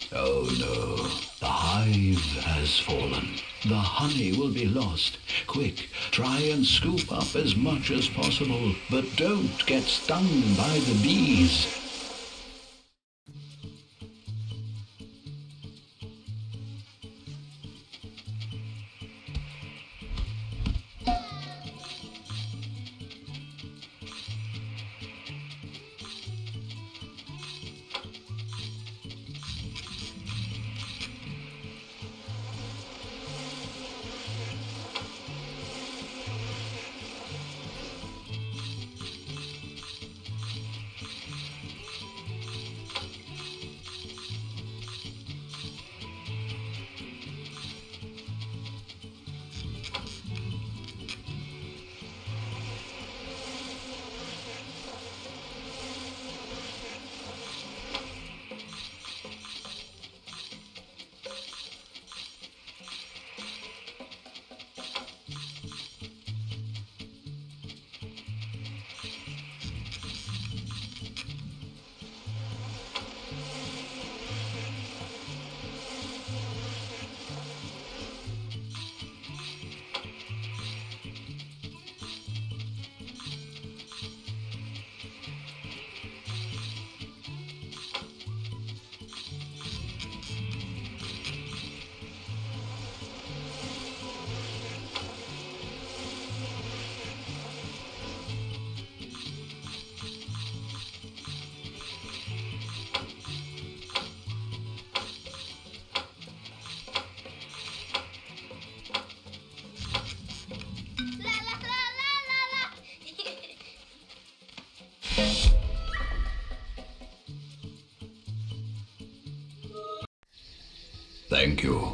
Oh no, the hive has fallen. The honey will be lost. Quick, try and scoop up as much as possible, but don't get stung by the bees. Thank you.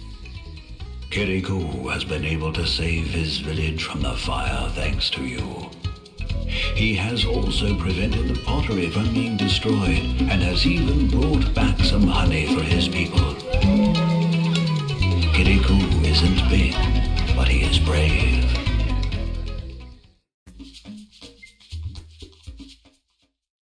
Kirikou has been able to save his village from the fire thanks to you. He has also prevented the pottery from being destroyed and has even brought back some honey for his people. Kirikou isn't big, but he is brave.